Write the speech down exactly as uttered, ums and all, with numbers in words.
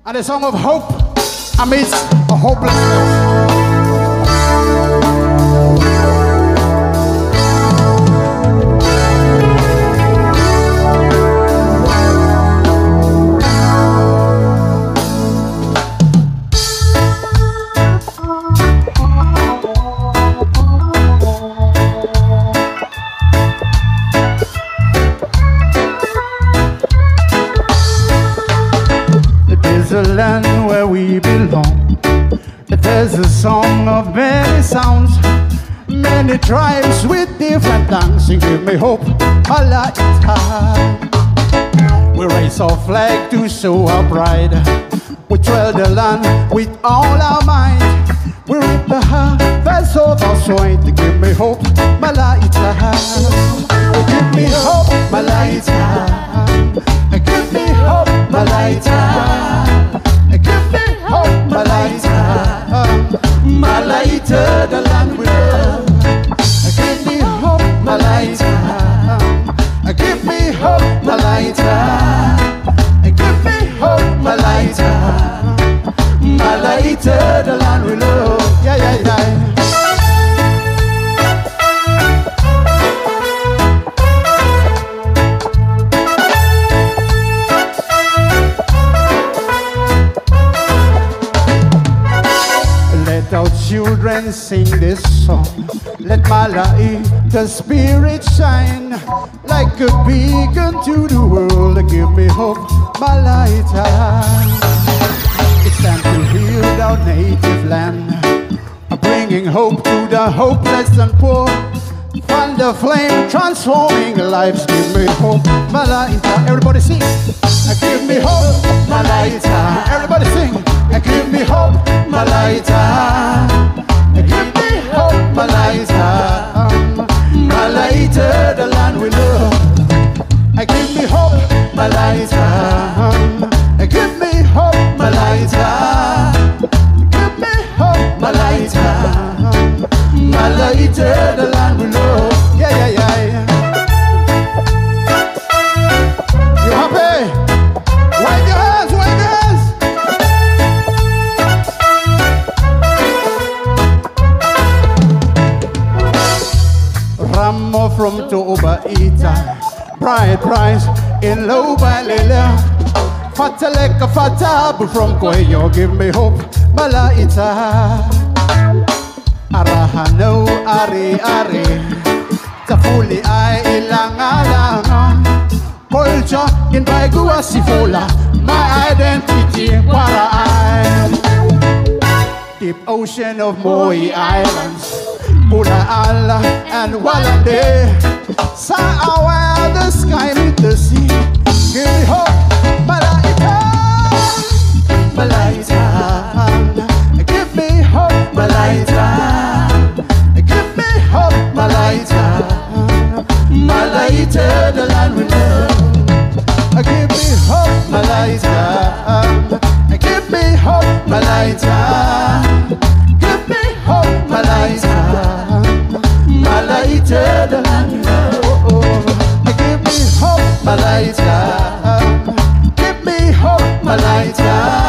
and a song of hope amidst a hopelessness. A land where we belong. There's a song of many sounds, many tribes with different tongues. And give me hope, Allah is high. We raise our flag to show our pride. We trail the land with all our might. We reap the harvest of our soil. Give me hope, Allah is high. Give me hope, Allah is high. Give me hope, Allah is high. Give me hope, Malaita, Malaita, the land we love. Give me hope, Malaita. Give me hope, Malaita. Give me hope, Malaita, Malaita, the land we love. Yeah, yeah, yeah. Let our children sing this song. Let Malai, the spirit shine like a beacon to the world. Give me hope, Malaita. It's time to heal our native land, bringing hope to the hopeless and poor. Find the flame transforming lives. Give me hope, Malaita. Everybody sing. Give me hope, Malaita. Everybody sing. Give me hope, Malaita. Give me hope, Malaita. Malaita, the land we love. Give me hope, Malaita. Give me hope, Malaita. Give me hope, Malaita. Malaita, the land we love. Yeah, yeah, yeah, yeah. You happy? Wave your hands, wave your hands. Ramo from Toba Ita, bright price in low Balila. Fataleka Fatab from Koyo, give me hope, Malaita. Arahano, Ari, Ari, Tafuli, I, Ilanga, culture in Baigua Sifola, my identity, Wara I. Deep ocean of Moi Islands, Pula Allah and Walade, Sa'awa, the sky meet the sea. Give me hope, Malaita, Malaita. Give me hope, Malaita. Give me hope, Malaita. Malaita, the land we love. Give me hope, Malaita. Give me hope, Malaita. Give me hope, Malaita. Malaita, the land we love. Give me hope, Malaita. Give me hope, Malaita.